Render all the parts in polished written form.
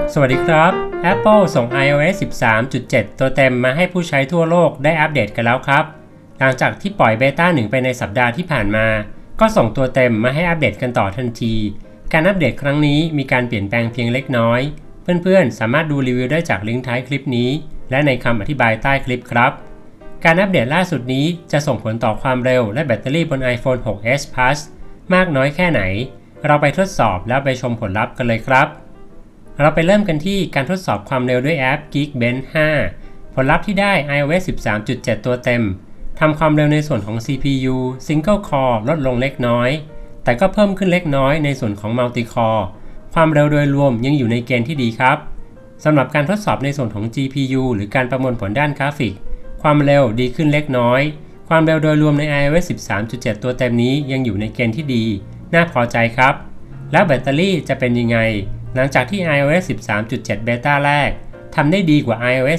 สวัสดีครับ Apple ส่ง iOS 13.7 ตัวเต็มมาให้ผู้ใช้ทั่วโลกได้อัปเดตกันแล้วครับหลังจากที่ปล่อยเบต้า 1 ไปในสัปดาห์ที่ผ่านมาก็ส่งตัวเต็มมาให้อัปเดตกันต่อทันทีการอัปเดตครั้งนี้มีการเปลี่ยนแปลงเพียงเล็กน้อยเพื่อนๆสามารถดูรีวิวได้จากลิงก์ท้ายคลิปนี้และในคำอธิบายใต้คลิปครับการอัปเดตล่าสุดนี้จะส่งผลต่อความเร็วและแบตเตอรี่บน iPhone 6s Plus มากน้อยแค่ไหนเราไปทดสอบแล้วไปชมผลลัพธ์กันเลยครับเราไปเริ่มกันที่การทดสอบความเร็วด้วยแอป Geekbench 5 ผลลัพธ์ที่ได้ iOS 13.7 ตัวเต็มทำความเร็วในส่วนของ CPU Single Core ลดลงเล็กน้อยแต่ก็เพิ่มขึ้นเล็กน้อยในส่วนของ Multi Core ความเร็วโดยรวมยังอยู่ในเกณฑ์ที่ดีครับสำหรับการทดสอบในส่วนของ GPU หรือการประมวลผลด้านกราฟิกความเร็วดีขึ้นเล็กน้อยความเร็วโดยรวมใน iOS 13.7 ตัวเต็มนี้ยังอยู่ในเกณฑ์ที่ดีน่าพอใจครับแล้วแบตเตอรี่จะเป็นยังไงหลังจากที่ iOS 13.7 เบต้าแรกทำได้ดีกว่า iOS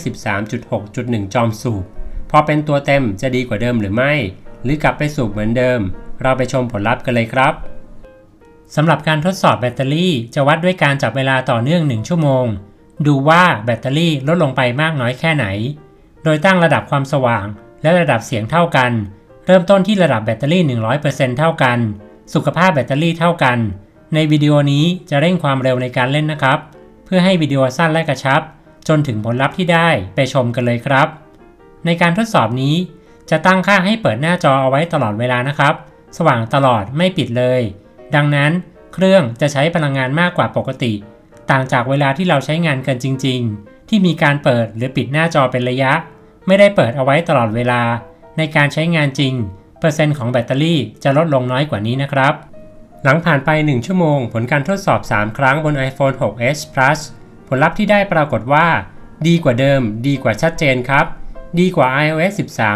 13.6.1 จอมสูบพอเป็นตัวเต็มจะดีกว่าเดิมหรือไม่หรือกลับไปสูบเหมือนเดิมเราไปชมผลลัพธ์กันเลยครับสำหรับการทดสอบแบตเตอรี่จะวัดด้วยการจับเวลาต่อเนื่อง1ชั่วโมงดูว่าแบตเตอรี่ลดลงไปมากน้อยแค่ไหนโดยตั้งระดับความสว่างและระดับเสียงเท่ากันเริ่มต้นที่ระดับแบตเตอรี่ 100% เท่ากันสุขภาพแบตเตอรี่เท่ากันในวิดีโอนี้จะเร่งความเร็วในการเล่นนะครับเพื่อให้วิดีโอสั้นและกระชับจนถึงผลลัพธ์ที่ได้ไปชมกันเลยครับในการทดสอบนี้จะตั้งค่าให้เปิดหน้าจอเอาไว้ตลอดเวลานะครับสว่างตลอดไม่ปิดเลยดังนั้นเครื่องจะใช้พลังงานมากกว่าปกติต่างจากเวลาที่เราใช้งานกันจริงๆที่มีการเปิดหรือปิดหน้าจอเป็นระยะไม่ได้เปิดเอาไว้ตลอดเวลาในการใช้งานจริงเปอร์เซ็นต์ของแบตเตอรี่จะลดลงน้อยกว่านี้นะครับหลังผ่านไป1ชั่วโมงผลการทดสอบ3ครั้งบน iPhone 6s Plus ผลลัพธ์ที่ได้ปรากฏว่าดีกว่าเดิมดีกว่าชัดเจนครับดีกว่า iOS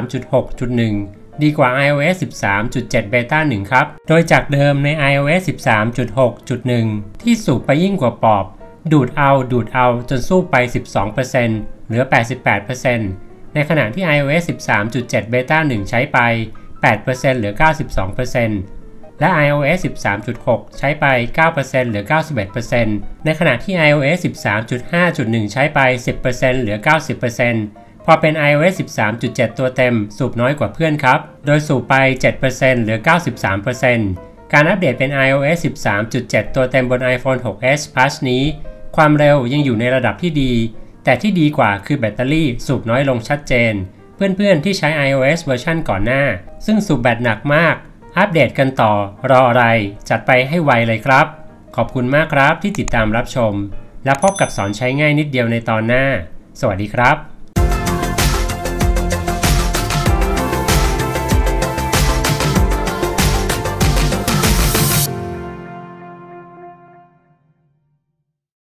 13.6.1 ดีกว่า iOS 13.7 Beta 1 ครับโดยจากเดิมใน iOS 13.6.1 ที่สูบไปยิ่งกว่าปอบดูดเอาจนสู้ไป 12% เหลือ 88% ในขณะที่ iOS 13.7 Beta 1 ใช้ไป 8% เหลือ 92%และ iOS 13.6 ใช้ไป 9% เหลือ 91% ในขณะที่ iOS 13.5.1 ใช้ไป 10% เหลือ 90%พอเป็น iOS 13.7 ตัวเต็มสูบน้อยกว่าเพื่อนครับโดยสูบไป 7% เหลือ 93% การอัปเดตเป็น iOS 13.7 ตัวเต็มบน iPhone 6s Plus นี้ความเร็วยังอยู่ในระดับที่ดีแต่ที่ดีกว่าคือแบตเตอรี่สูบน้อยลงชัดเจนเพื่อนๆที่ใช้ iOS เวอร์ชันก่อนหน้าซึ่งสูบแบตหนักมากอัปเดตกันต่อรออะไรจัดไปให้ไวเลยครับขอบคุณมากครับที่ติดตามรับชมและพบกับสอนใช้ง่ายนิดเดียวในตอนหน้าสวัสดีครับ